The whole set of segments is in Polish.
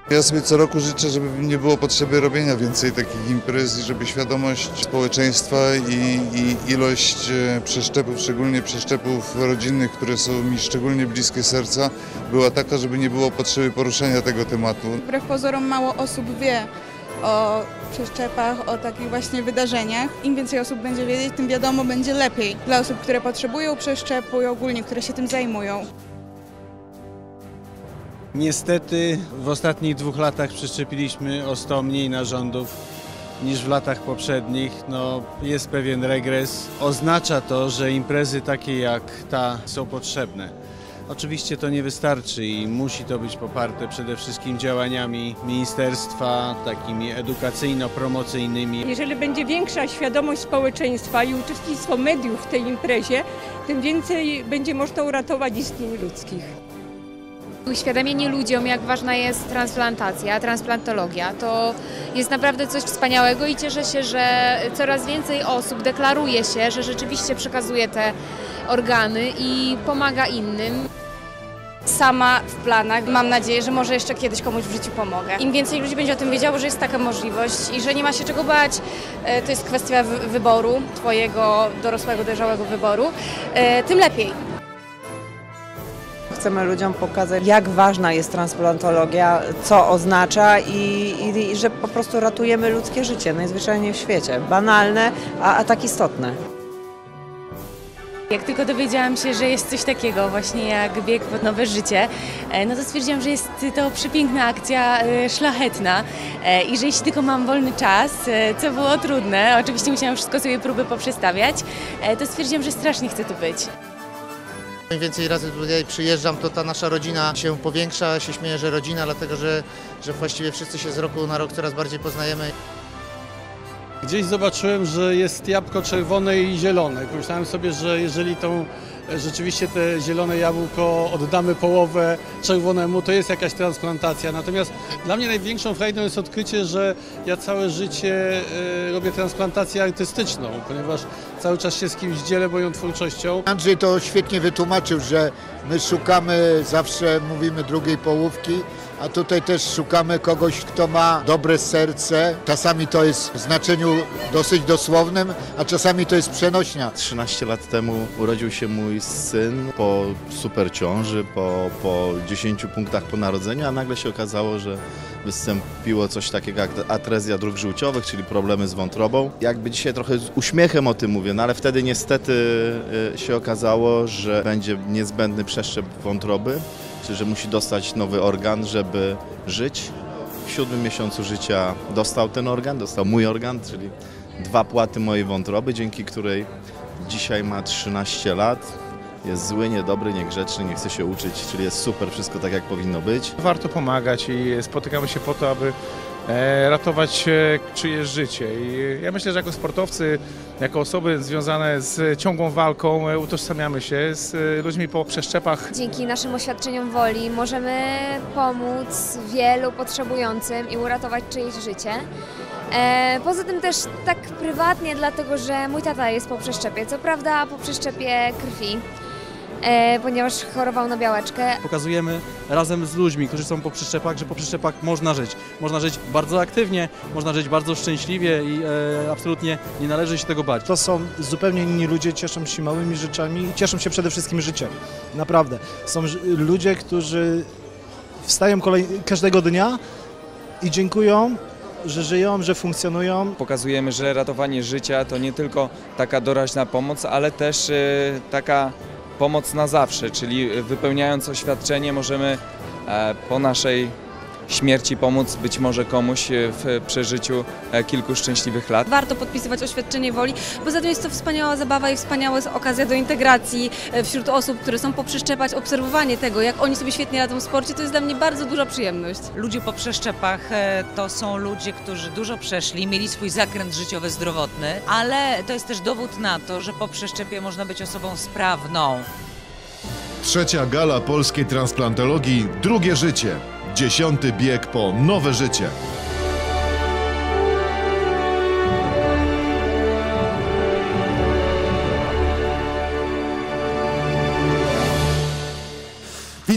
Ja sobie co roku życzę, żeby nie było potrzeby robienia więcej takich imprez i żeby świadomość społeczeństwa i ilość przeszczepów, szczególnie przeszczepów rodzinnych, które są mi szczególnie bliskie serca, była taka, żeby nie było potrzeby poruszenia tego tematu. Wbrew pozorom mało osób wie o przeszczepach, o takich właśnie wydarzeniach. Im więcej osób będzie wiedzieć, tym wiadomo będzie lepiej dla osób, które potrzebują przeszczepu i ogólnie, które się tym zajmują. Niestety w ostatnich 2 latach przeszczepiliśmy o 100 mniej narządów niż w latach poprzednich. No, jest pewien regres. Oznacza to, że imprezy takie jak ta są potrzebne. Oczywiście to nie wystarczy i musi to być poparte przede wszystkim działaniami ministerstwa, takimi edukacyjno-promocyjnymi. Jeżeli będzie większa świadomość społeczeństwa i uczestnictwo mediów w tej imprezie, tym więcej będzie można uratować istnień ludzkich. Uświadomienie ludziom, jak ważna jest transplantacja, transplantologia, to jest naprawdę coś wspaniałego i cieszę się, że coraz więcej osób deklaruje się, że rzeczywiście przekazuje te organy i pomaga innym. Sama w planach mam nadzieję, że może jeszcze kiedyś komuś w życiu pomogę. Im więcej ludzi będzie o tym wiedziało, że jest taka możliwość i że nie ma się czego bać, to jest kwestia wyboru, twojego dorosłego, dojrzałego wyboru, tym lepiej. Chcemy ludziom pokazać, jak ważna jest transplantologia, co oznacza i że po prostu ratujemy ludzkie życie, najzwyczajniej w świecie. Banalne, a tak istotne. Jak tylko dowiedziałam się, że jest coś takiego właśnie jak bieg pod nowe życie, no to stwierdziłam, że jest to przepiękna akcja, szlachetna i że jeśli tylko mam wolny czas, co było trudne, oczywiście musiałam wszystko sobie próby poprzestawiać, to stwierdziłam, że strasznie chcę tu być. Im więcej razy tutaj przyjeżdżam, to ta nasza rodzina się powiększa, się śmieję, że rodzina, dlatego że właściwie wszyscy się z roku na rok coraz bardziej poznajemy. Gdzieś zobaczyłem, że jest jabłko czerwone i zielone. Pomyślałem sobie, że jeżeli rzeczywiście te zielone jabłko oddamy połowę czerwonemu, to jest jakaś transplantacja. Natomiast dla mnie największą frajdą jest odkrycie, że ja całe życie robię transplantację artystyczną, ponieważ cały czas się z kimś dzielę moją twórczością. Andrzej to świetnie wytłumaczył, że my szukamy, zawsze mówimy drugiej połówki, a tutaj też szukamy kogoś, kto ma dobre serce. Czasami to jest w znaczeniu dosyć dosłownym, a czasami to jest przenośnia. 13 lat temu urodził się mój syn po super ciąży, po 10 punktach po narodzeniu, a nagle się okazało, że wystąpiło coś takiego jak atrezja dróg żółciowych, czyli problemy z wątrobą. Jakby dzisiaj trochę z uśmiechem o tym mówię, no ale wtedy niestety się okazało, że będzie niezbędny przeszczep wątroby, czyli że musi dostać nowy organ, żeby żyć. W 7. miesiącu życia dostał ten organ, dostał mój organ, czyli 2 płaty mojej wątroby, dzięki której dzisiaj ma 13 lat. Jest zły, niedobry, niegrzeczny, nie chce się uczyć, czyli jest super, wszystko tak jak powinno być. Warto pomagać i spotykamy się po to, aby ratować czyjeś życie. I ja myślę, że jako sportowcy, jako osoby związane z ciągłą walką utożsamiamy się z ludźmi po przeszczepach. Dzięki naszym oświadczeniom woli możemy pomóc wielu potrzebującym i uratować czyjeś życie. Poza tym też tak prywatnie, dlatego że mój tata jest po przeszczepie, co prawda po przeszczepie krwi, ponieważ chorował na białeczkę. Pokazujemy razem z ludźmi, którzy są po przeszczepach, że po przeszczepach można żyć. Można żyć bardzo aktywnie, można żyć bardzo szczęśliwie i absolutnie nie należy się tego bać. To są zupełnie inni ludzie, cieszą się małymi rzeczami i cieszą się przede wszystkim życiem. Naprawdę. Są ludzie, którzy wstają każdego dnia i dziękują, że żyją, że funkcjonują. Pokazujemy, że ratowanie życia to nie tylko taka doraźna pomoc, ale też taka pomoc na zawsze, czyli wypełniając oświadczenie możemy po naszej śmierci pomóc być może komuś w przeżyciu kilku szczęśliwych lat. Warto podpisywać oświadczenie woli, poza tym jest to wspaniała zabawa i wspaniała okazja do integracji wśród osób, które są po przeszczepach. Obserwowanie tego, jak oni sobie świetnie radzą w sporcie, to jest dla mnie bardzo duża przyjemność. Ludzie po przeszczepach to są ludzie, którzy dużo przeszli, mieli swój zakręt życiowy, zdrowotny, ale to jest też dowód na to, że po przeszczepie można być osobą sprawną. 3. Gala Polskiej Transplantologii Drugie Życie. 10. bieg po nowe życie.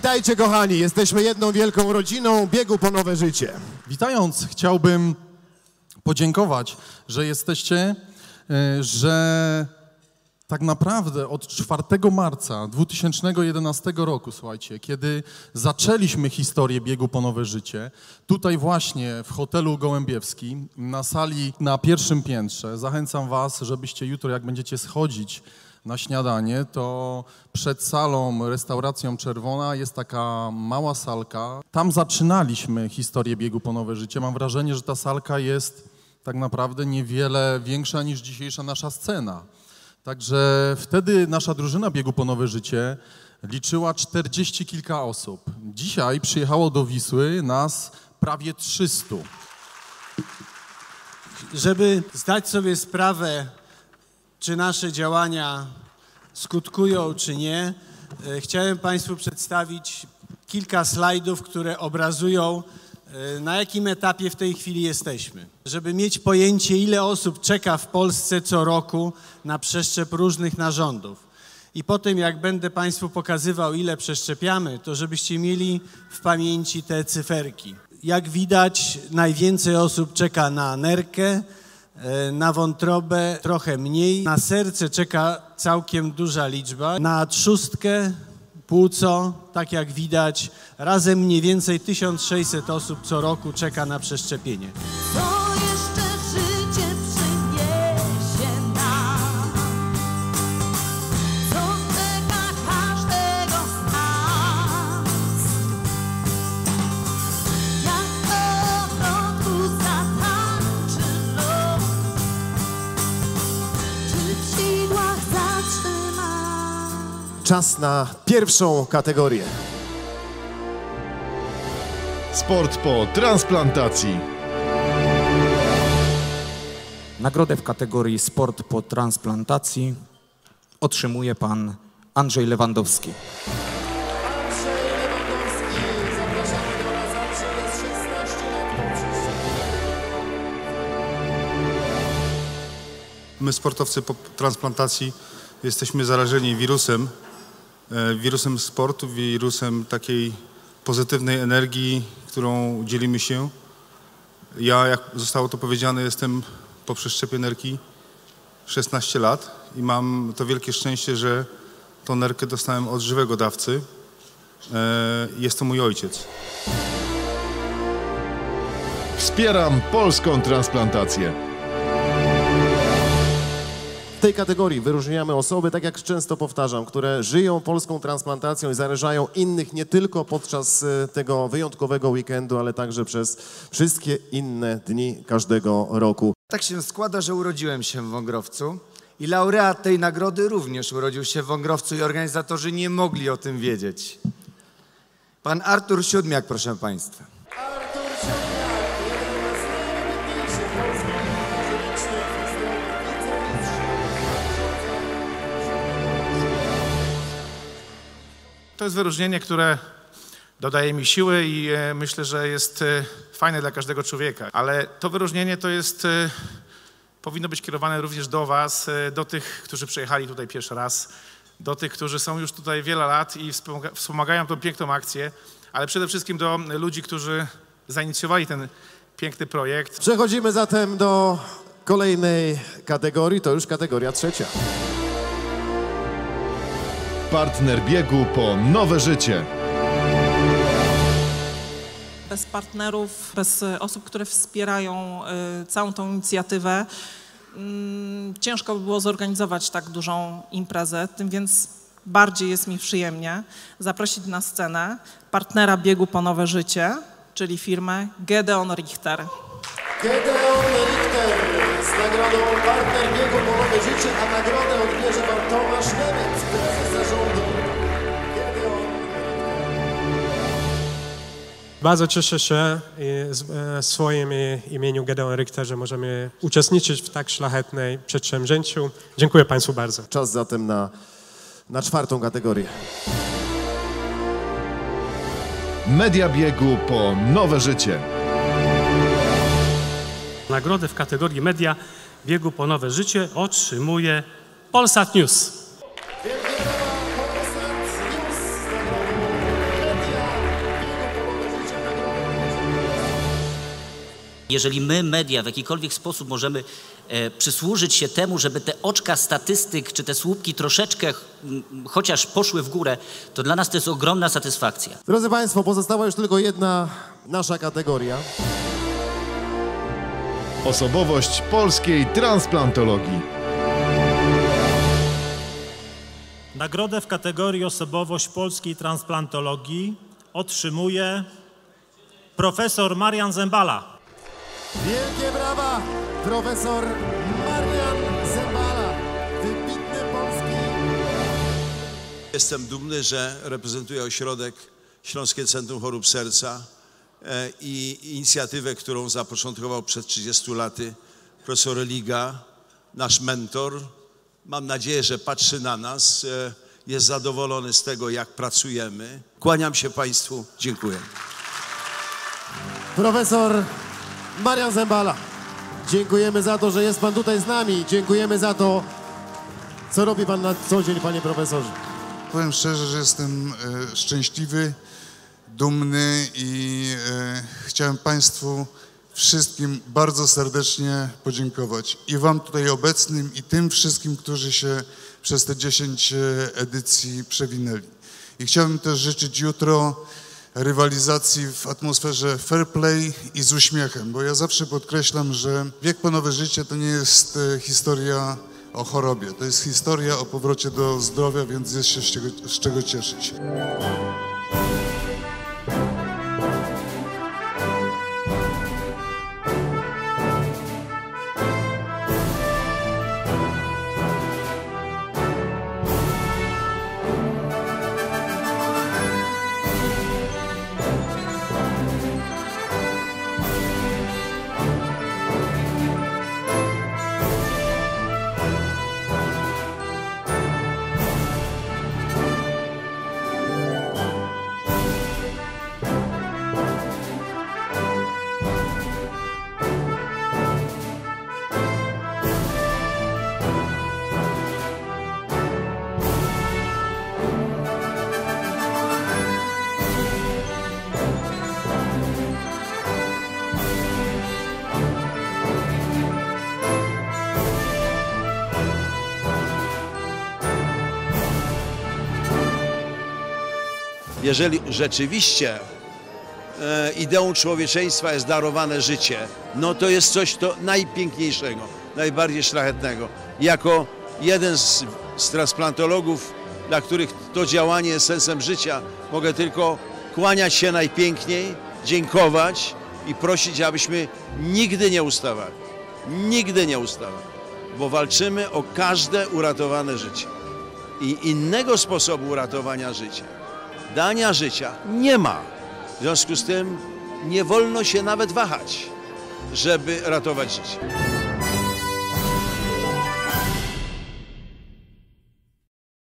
Witajcie kochani, jesteśmy jedną wielką rodziną biegu po nowe życie. Witając, chciałbym podziękować, że jesteście, że tak naprawdę od 4 marca 2011 roku, słuchajcie, kiedy zaczęliśmy historię biegu po nowe życie, tutaj właśnie w hotelu Gołębiewski, na sali na pierwszym piętrze, zachęcam was, żebyście jutro, jak będziecie schodzić na śniadanie, to przed salą, restauracją Czerwona jest taka mała salka. Tam zaczynaliśmy historię biegu po nowe życie. Mam wrażenie, że ta salka jest tak naprawdę niewiele większa niż dzisiejsza nasza scena. Także wtedy nasza drużyna biegu po nowe życie liczyła 40 kilka osób. Dzisiaj przyjechało do Wisły nas prawie 300. Żeby zdać sobie sprawę, czy nasze działania skutkują, czy nie, chciałem Państwu przedstawić kilka slajdów, które obrazują, na jakim etapie w tej chwili jesteśmy. Żeby mieć pojęcie, ile osób czeka w Polsce co roku na przeszczep różnych narządów. I potem, jak będę Państwu pokazywał, ile przeszczepiamy, to żebyście mieli w pamięci te cyferki. Jak widać, najwięcej osób czeka na nerkę, na wątrobę trochę mniej, na serce czeka całkiem duża liczba, na trzustkę, płuco, tak jak widać, razem mniej więcej 1600 osób co roku czeka na przeszczepienie. Co jeszcze życie przyniesie nam? Co czeka każdego z nas? Jak w ogrodu zatańczy los? Czy w sidłach zatrzyma? Czas na pierwszą kategorię. Sport po transplantacji. Nagrodę w kategorii Sport po transplantacji otrzymuje pan Andrzej Lewandowski. My, sportowcy po transplantacji, jesteśmy zarażeni wirusem sportu, wirusem takiej pozytywnej energii, którą dzielimy się. Ja, jak zostało to powiedziane, jestem po przeszczepie nerki 16 lat i mam to wielkie szczęście, że tą nerkę dostałem od żywego dawcy. Jest to mój ojciec. Wspieram polską transplantację. W tej kategorii wyróżniamy osoby, tak jak często powtarzam, które żyją polską transplantacją i zarażają innych nie tylko podczas tego wyjątkowego weekendu, ale także przez wszystkie inne dni każdego roku. Tak się składa, że urodziłem się w Wągrowcu i laureat tej nagrody również urodził się w Wągrowcu i organizatorzy nie mogli o tym wiedzieć. Pan Artur Siódmiak, proszę Państwa. To jest wyróżnienie, które dodaje mi siły i myślę, że jest fajne dla każdego człowieka. Ale to wyróżnienie to jest, powinno być kierowane również do was, do tych, którzy przyjechali tutaj pierwszy raz, do tych, którzy są już tutaj wiele lat i wspomagają tą piękną akcję, ale przede wszystkim do ludzi, którzy zainicjowali ten piękny projekt. Przechodzimy zatem do kolejnej kategorii, to już kategoria trzecia. Partner biegu po nowe życie. Bez partnerów, bez osób, które wspierają całą tą inicjatywę, ciężko by było zorganizować tak dużą imprezę, tym więc bardziej jest mi przyjemnie zaprosić na scenę partnera biegu po nowe życie, czyli firmę Gedeon Richter. Gedeon Richter z nagrodą Partner biegu po nowe życie, a nagrodę odbierze pan Tomasz Niemiec, prezes zarządu. Bardzo cieszę się w swoim imieniu Gedeon Richter, że możemy uczestniczyć w tak szlachetnej przedsięwzięciu. Dziękuję Państwu bardzo. Czas zatem na czwartą kategorię. Media biegu po nowe życie. Nagrodę w kategorii Media biegu po nowe życie otrzymuje Polsat News. Jeżeli my, media, w jakikolwiek sposób możemy przysłużyć się temu, żeby te oczka statystyk czy te słupki troszeczkę chociaż poszły w górę, to dla nas to jest ogromna satysfakcja. Drodzy Państwo, pozostała już tylko jedna nasza kategoria. Osobowość polskiej transplantologii. Nagrodę w kategorii Osobowość polskiej transplantologii otrzymuje profesor Marian Zembala. Wielkie brawa! Profesor Marian Zembala, wybitny polski... Jestem dumny, że reprezentuję ośrodek Śląskie Centrum Chorób Serca i inicjatywę, którą zapoczątkował przed 30 laty profesor Liga, nasz mentor. Mam nadzieję, że patrzy na nas, jest zadowolony z tego, jak pracujemy. Kłaniam się Państwu, dziękuję. Profesor Marian Zembala, dziękujemy za to, że jest Pan tutaj z nami. Dziękujemy za to, co robi Pan na co dzień, Panie Profesorze. Powiem szczerze, że jestem szczęśliwy, dumny i chciałem Państwu wszystkim bardzo serdecznie podziękować. I Wam tutaj obecnym, i tym wszystkim, którzy się przez te 10 edycji przewinęli. I chciałbym też życzyć jutro rywalizacji w atmosferze fair play i z uśmiechem, bo ja zawsze podkreślam, że wiek po nowe życie to nie jest historia o chorobie, to jest historia o powrocie do zdrowia, więc jest się z czego cieszyć. Jeżeli rzeczywiście ideą człowieczeństwa jest darowane życie, no to jest coś to najpiękniejszego, najbardziej szlachetnego. Jako jeden z transplantologów, dla których to działanie jest sensem życia, mogę tylko kłaniać się najpiękniej, dziękować i prosić, abyśmy nigdy nie ustawali. Nigdy nie ustawali, bo walczymy o każde uratowane życie. I innego sposobu uratowania życia, dania życia nie ma. W związku z tym nie wolno się nawet wahać, żeby ratować życie.